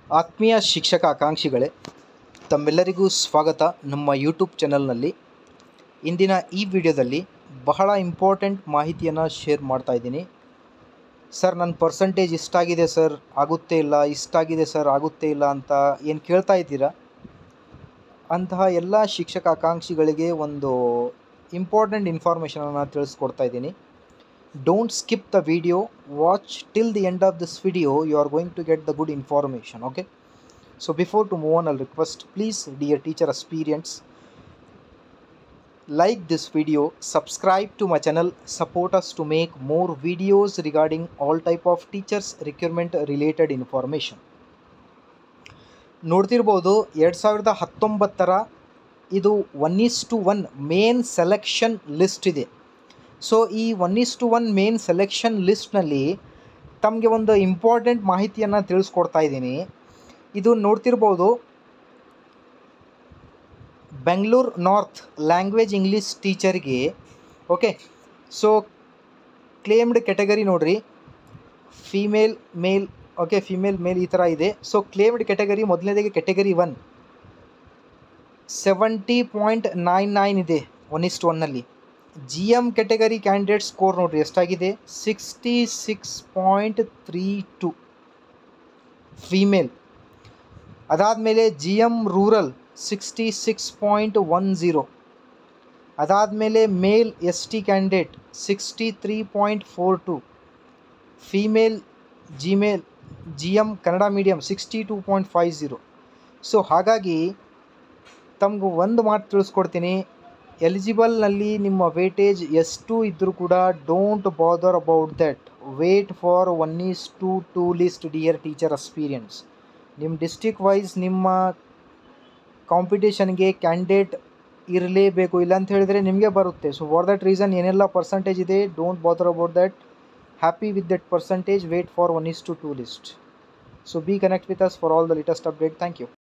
ಆತ್ಮೀಯ ಶಿಕ್ಷಕ ಆಕಾಂಕ್ಷಿಗಳೇ, ತಮ್ಮೆಲ್ಲರಿಗೂ ಸ್ವಾಗತ ನಮ್ಮ ಯೂಟ್ಯೂಬ್ ಚಾನಲ್ನಲ್ಲಿ. ಇಂದಿನ ಈ ವಿಡಿಯೋದಲ್ಲಿ ಬಹಳ ಇಂಪಾರ್ಟೆಂಟ್ ಮಾಹಿತಿಯನ್ನು ಶೇರ್ ಮಾಡ್ತಾ ಇದ್ದೀನಿ. ಸರ್, ನನ್ನ ಪರ್ಸಂಟೇಜ್ ಇಷ್ಟಾಗಿದೆ ಸರ್, ಆಗುತ್ತೆ ಇಲ್ಲ, ಇಷ್ಟಾಗಿದೆ ಸರ್, ಆಗುತ್ತೆ ಇಲ್ಲ ಅಂತ ಏನು ಕೇಳ್ತಾ ಇದ್ದೀರಾ? ಅಂತಹ ಎಲ್ಲ ಶಿಕ್ಷಕ ಆಕಾಂಕ್ಷಿಗಳಿಗೆ ಒಂದು ಇಂಪಾರ್ಟೆಂಟ್ ಇನ್ಫಾರ್ಮೇಷನನ್ನು ತಿಳಿಸ್ಕೊಡ್ತಾ ಇದ್ದೀನಿ. Don't skip the video, watch till the end of this video, you are going to get the good information, okay? So before to move on, I'll request, please dear teacher aspirants, like this video, subscribe to my channel, support us to make more videos regarding all type of teachers requirement related information. ನೋಡ್ತಿರ್ಬೋದು 2019ರ ಇದು 1:1 main selection list ಇದೆ. So ಈ 1:1 main selection ಲಿಸ್ಟ್ನಲ್ಲಿ ತಮಗೆ ಒಂದು important ಮಾಹಿತಿಯನ್ನು ತಿಳಿಸ್ಕೊಡ್ತಾ ಇದ್ದೀನಿ. ಇದು ನೋಡ್ತಿರ್ಬೋದು, ಬೆಂಗಳೂರು ನಾರ್ತ್ ಲ್ಯಾಂಗ್ವೇಜ್ ಇಂಗ್ಲೀಷ್ ಟೀಚರ್ಗೆ, ಓಕೆ. ಸೊ ಕ್ಲೇಮ್ಡ್ ಕೆಟಗರಿ ನೋಡ್ರಿ, female male, okay, female male ಈ ಥರ ಇದೆ. ಸೊ ಕ್ಲೇಮ್ಡ್ ಕೆಟಗರಿ ಮೊದಲನೇದಾಗಿ ಕೆಟಗರಿ 1 70.99 ಇದೆ 1:1ನಲ್ಲಿ. GM ಕೆಟಗರಿ ಕ್ಯಾಂಡಿಡೇಟ್ ಸ್ಕೋರ್ ನೋಡಿರಿ ಎಷ್ಟಾಗಿದೆ, 66.32 ಫೀಮೇಲ್. ಅದಾದಮೇಲೆ GM ರೂರಲ್ 66.10. ಅದಾದಮೇಲೆ male ST candidate 63.42 female. GM Kannada medium 62.50. So ಹಾಗಾಗಿ ತಮಗೂ ಒಂದು ಮಾತು ತಿಳಿಸ್ಕೊಡ್ತೀನಿ, ಎಲಿಜಿಬಲ್ನಲ್ಲಿ ನಿಮ್ಮ ವೇಟೇಜ್ ಎಷ್ಟು ಇದ್ದರೂ ಕೂಡ don't bother about that. Wait for 1:2 list dear teacher experience. ನಿಮ್ಮ ಡಿಸ್ಟ್ರಿಕ್ಟ್ ವೈಸ್ ನಿಮ್ಮ ಕಾಂಪಿಟೇಷನ್ಗೆ ಕ್ಯಾಂಡಿಡೇಟ್ ಇರಲೇಬೇಕು, ಇಲ್ಲ ಅಂತ ಹೇಳಿದರೆ ನಿಮಗೆ ಬರುತ್ತೆ. ಸೊ ಫಾರ್ ದಟ್ ರೀಸನ್ ಏನೆಲ್ಲ ಪರ್ಸಂಟೇಜ್ ಇದೆ, don't bother about that. Happy with that percentage, wait for 1:2 list. So be connect with us for all the latest update. Thank you.